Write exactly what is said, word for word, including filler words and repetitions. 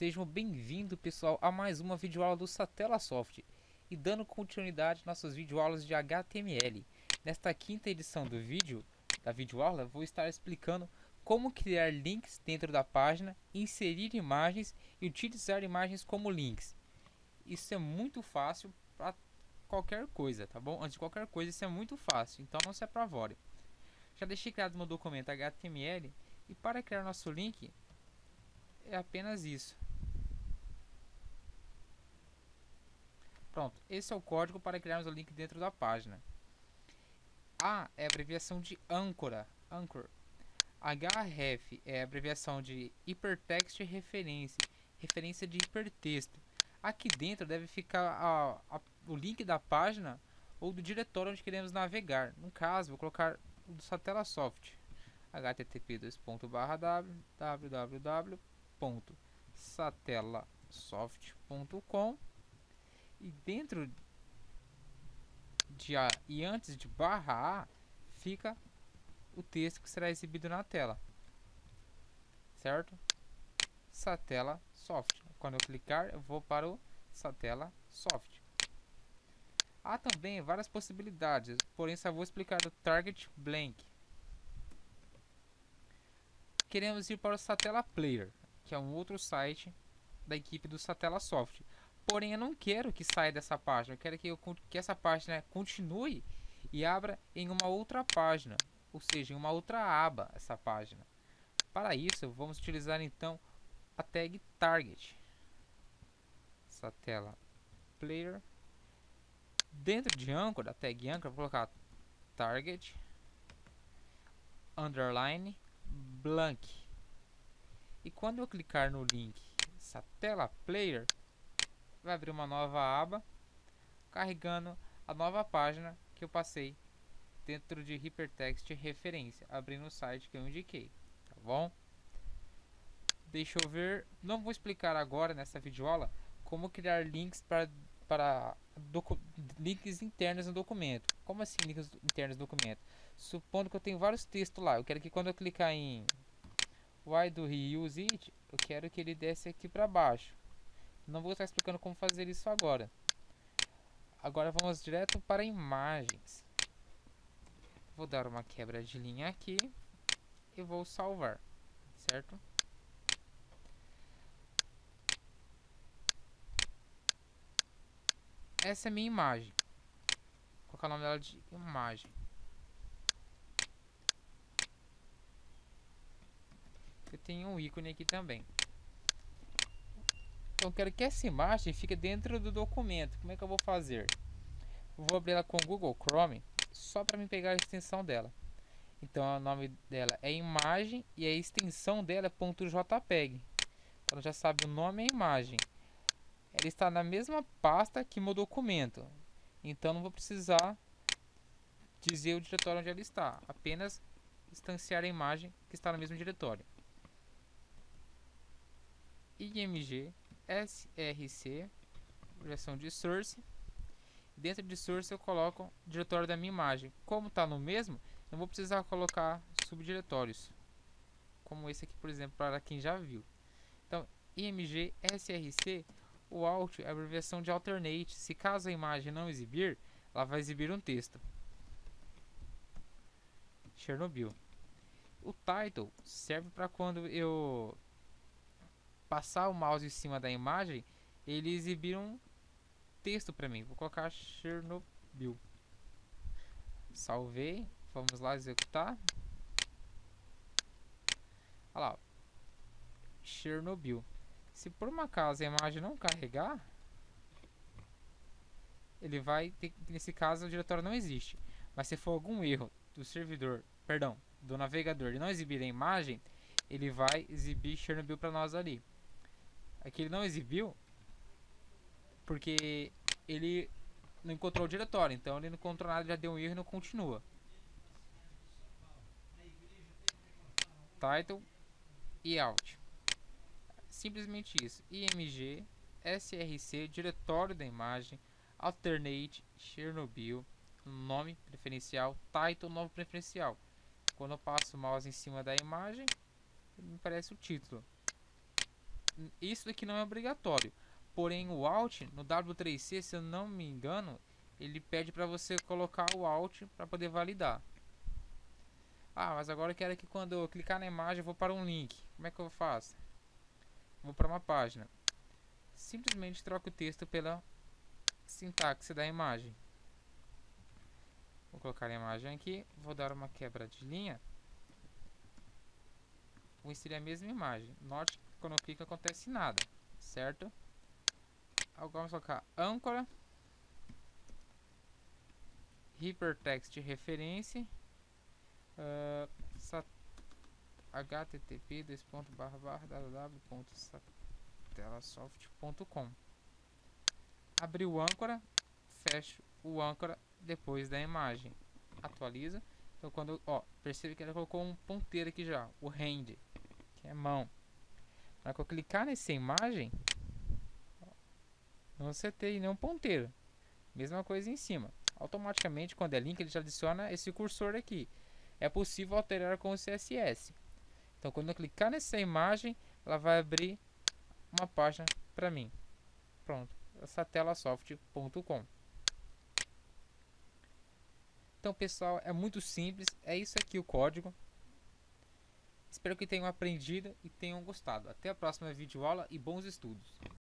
Sejam bem-vindos, pessoal, a mais uma videoaula do Satella Soft e dando continuidade às nossas videoaulas de H T M L. Nesta quinta edição do vídeo, da videoaula, vou estar explicando como criar links dentro da página, inserir imagens e utilizar imagens como links. Isso é muito fácil para qualquer coisa, tá bom? Antes de qualquer coisa, isso é muito fácil, então não se apavore. Já deixei criado meu documento H T M L e para criar nosso link é apenas isso. Pronto, esse é o código para criarmos o link dentro da página. A é a abreviação de âncora, Anchor. href é a abreviação de Hypertext Reference, referência de hipertexto. Aqui dentro deve ficar a, a, o link da página ou do diretório onde queremos navegar. No caso, vou colocar o do Satella Soft. h t t p dois ponto barra w w w ponto satellasoft ponto com e dentro de A e antes de barra A fica o texto que será exibido na tela, certo? Satella Soft. Quando eu clicar, eu vou para o Satella Soft. Há também várias possibilidades, porém só vou explicar o Target Blank. Queremos ir para o Satella Player, que é um outro site da equipe do Satella Soft. Porém, eu não quero que saia dessa página. Eu quero que, eu, que essa página continue e abra em uma outra página, ou seja, em uma outra aba essa página. Para isso, vamos utilizar então a tag Target. Satella Player. Dentro de Anchor, a tag Anchor, vou colocar Target underline blank. E quando eu clicar no link Satella Player, vai abrir uma nova aba carregando a nova página que eu passei dentro de Hypertext Referência, abrindo o site que eu indiquei, tá bom? Deixa eu ver, não vou explicar agora nessa videoaula como criar links para, para links internos no documento. Como assim links internos no documento? Supondo que eu tenho vários textos lá, eu quero que quando eu clicar em Why do he use it, eu quero que ele desce aqui para baixo. Não vou estar explicando como fazer isso agora. Agora vamos direto para imagens. Vou dar uma quebra de linha aqui e vou salvar, certo? Essa é a minha imagem. Vou colocar o nome dela de imagem. Eu tenho um ícone aqui também. Então eu quero que essa imagem fique dentro do documento. Como é que eu vou fazer? Eu vou abrir ela com o Google Chrome só para me pegar a extensão dela. Então o nome dela é imagem e a extensão dela é .jpeg. Então já sabe, o nome é imagem. Ela está na mesma pasta que meu documento. Então não vou precisar dizer o diretório onde ela está. Apenas instanciar a imagem que está no mesmo diretório. img src, versão de source. Dentro de source eu coloco o diretório da minha imagem. Como está no mesmo, não vou precisar colocar subdiretórios, como esse aqui, por exemplo, para quem já viu. Então, img src, o alt é a abreviação de alternate. Se caso a imagem não exibir, ela vai exibir um texto. Chernobyl. O title serve para quando eu passar o mouse em cima da imagem, ele exibir um texto para mim. Vou colocar Chernobyl. Salvei. Vamos lá executar. Olha lá. Chernobyl. Se por uma acaso a imagem não carregar, ele vai ter, nesse caso o diretório não existe. Mas se for algum erro do servidor, perdão, do navegador e não exibir a imagem, ele vai exibir Chernobyl para nós ali. Aqui ele não exibiu porque ele não encontrou o diretório, então ele não encontrou nada, já deu um erro e não continua. Title e Alt. Simplesmente isso. img src, diretório da imagem, alternate, Chernobyl, nome preferencial, title, nome preferencial. Quando eu passo o mouse em cima da imagem, me aparece o título. isso aqui não é obrigatório. Porém, o Alt no W três C, se eu não me engano, ele pede para você colocar o Alt para poder validar. Ah, mas agora eu quero que quando eu clicar na imagem eu vou para um link. Como é que eu faço? Vou para uma página. Simplesmente troco o texto pela sintaxe da imagem. Vou colocar a imagem aqui, vou dar uma quebra de linha. Vou inserir a mesma imagem. Note que quando eu clico não acontece nada, certo? Agora vamos colocar âncora, hypertext referência, uh, http dois ponto barra barra www ponto satelasoft ponto com. Abri o âncora, fecho o âncora depois da imagem, atualiza. Então quando, ó, percebe que ela colocou um ponteiro aqui já, o hand, que é mão. Na hora que eu clicar nessa imagem, não setei nenhum ponteiro. Mesma coisa em cima. Automaticamente, quando é link, ele já adiciona esse cursor aqui. É possível alterar com o C S S. Então, quando eu clicar nessa imagem, ela vai abrir uma página para mim. Pronto, satelasoft ponto com. Então, pessoal, é muito simples. É isso aqui o código. Espero que tenham aprendido e tenham gostado. Até a próxima videoaula e bons estudos.